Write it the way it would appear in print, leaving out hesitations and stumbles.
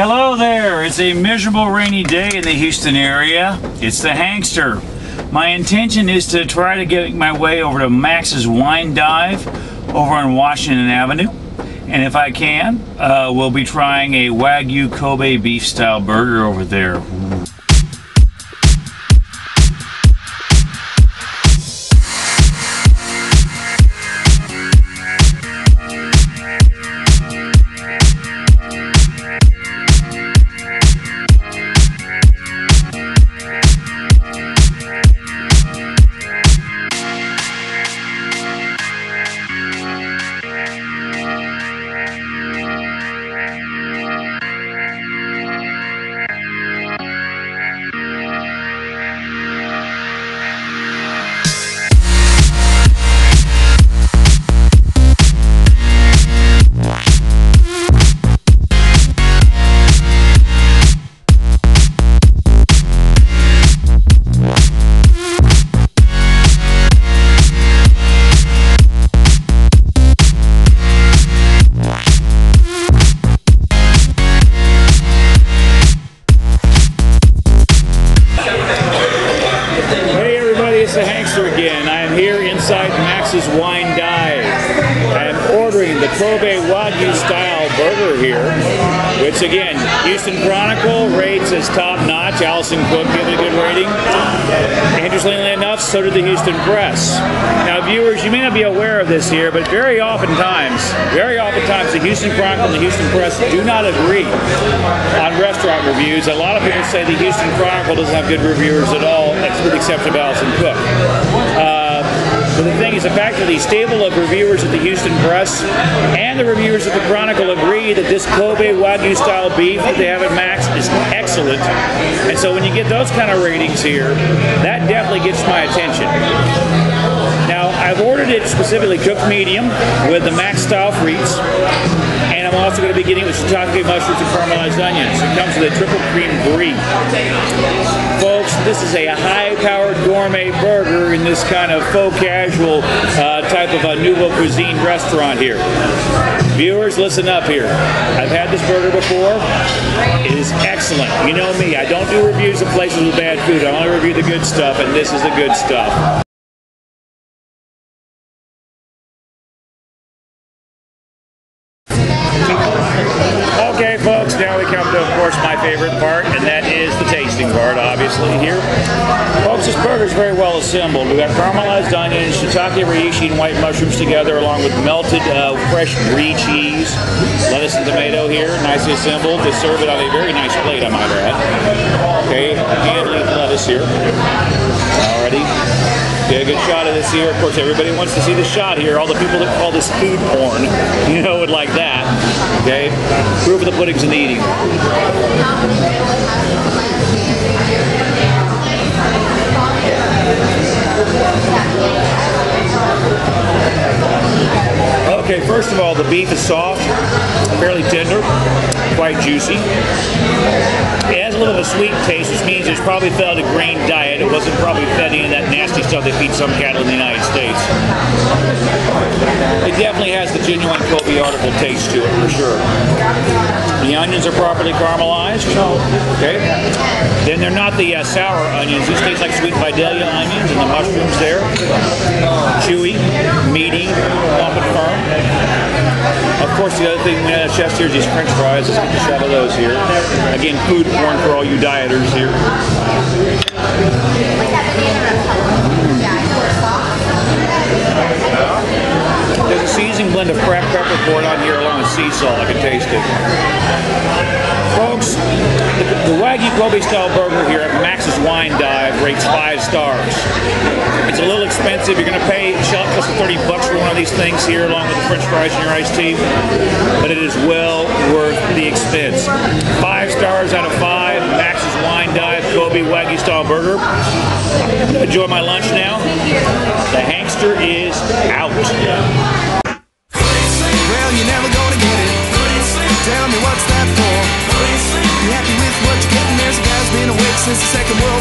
Hello there, it's a miserable rainy day in the Houston area. It's the Hankster. My intention is to try to get my way over to Max's Wine Dive over on Washington Avenue. And if I can, we'll be trying a Wagyu Kobe beef style burger over there. Again, I am here inside Max's Wine Dive. I am ordering the Kobe Wagyu style burger here, which again, Houston Chronicle rates as top notch. Allison Cook gave it a good rating. Interestingly enough, so did the Houston Press. Now viewers, you may not be aware of this here, but very oftentimes the Houston Chronicle and the Houston Press do not agree on restaurant reviews. A lot of people say the Houston Chronicle doesn't have good reviewers at all, with the exception of Allison Cook. But the thing is, the fact that the stable of reviewers at the Houston Press and the reviewers at the Chronicle agree that this Kobe Wagyu style beef that they have at Max is excellent. And so when you get those kind of ratings here, that definitely gets my attention. Now, I've ordered it specifically cooked medium with the Max style frites, and I'm also going to be getting it with shiitake mushrooms and caramelized onions. It comes with a triple cream brie. Folks, this is a high-powered gourmet burger in this kind of faux casual type of a nouveau cuisine restaurant here. Viewers, listen up here. I've had this burger before. It is excellent. You know me, I don't do reviews of places with bad food. I only review the good stuff, and this is the good stuff. Okay, folks, now we come to, of course, my favorite part, and that is the tasting part, obviously, here. Folks, this burger is very well assembled. We've got caramelized onions, shiitake, reishi, and white mushrooms together, along with melted fresh brie cheese, lettuce and tomato here, nicely assembled. They serve it on a very nice plate, I might add. Okay, and leaf lettuce here. Alrighty. Get a good shot of this here. Of course, everybody wants to see the shot here. All the people that call this food porn, you know, would like that. Okay? Proof of the pudding's in the eating. Okay, first of all, the beef is soft, fairly tender, quite juicy. It has a little bit of a sweet taste, which means it's probably fed a grain diet. It wasn't probably fed any of that nasty stuff they feed some cattle in the United States. It definitely has the genuine Kobe article taste to it, for sure. The onions are properly caramelized. Okay. Then they're not the sour onions. This tastes like sweet Vidalia onions, and the mushrooms there. Chewy, meaty, plump and firm. Of course, the other thing chef's here is these French fries. Let's get a shot of those here. Again, food porn for all you dieters here. There's a seasoning blend of cracked pepper poured on here along with sea salt. I can taste it. Folks, the Wagyu Kobe style burger here at Max's Wine Dive rates 5 stars. It's a little expensive. You're going to pay close to $30 for one of these things here along with the French fries and your iced tea. But it is well worth the expense. 5 stars out of 5. Max's Wine Dive Kobe Wagyu style burger. I'm going to enjoy my lunch now. The Hankster is out. Well, you're never gonna get it. Tell me what's that for? You happy with what you're getting? There's a guy's been awake since the Second World